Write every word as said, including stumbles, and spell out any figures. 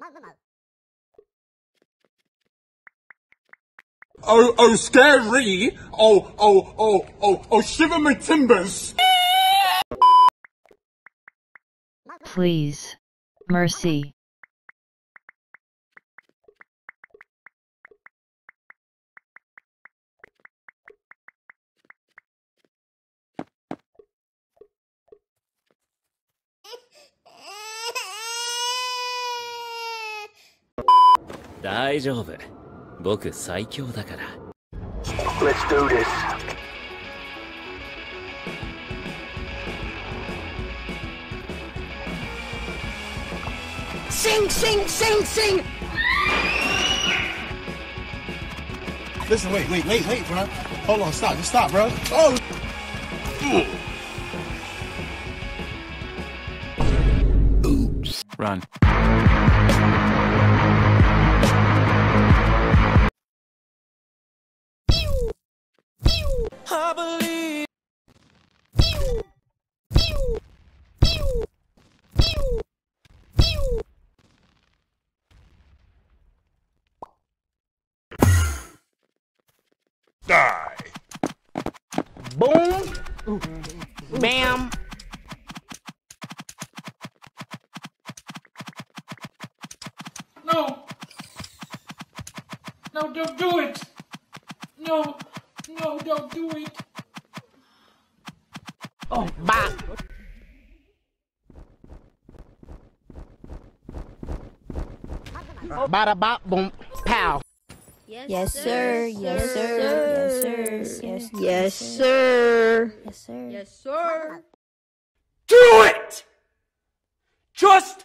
Oh, oh, scary! Oh, oh, oh, oh, oh, shiver my timbers! Please. Mercy. Let's do this. Sing, sing, sing, sing! Listen, wait, wait, wait, wait, bro. Hold on, stop, just stop, bro. Oh! Oops. Run. I believe. Die! Boom! Bam! No! No, don't do it! No! No, don't do it! Oh, bop! Bada bop, boom, pow! Yes, sir. Yes, sir. Yes, sir. Yes, Yes, sir. yes, sir. Yes, sir. Do it! Just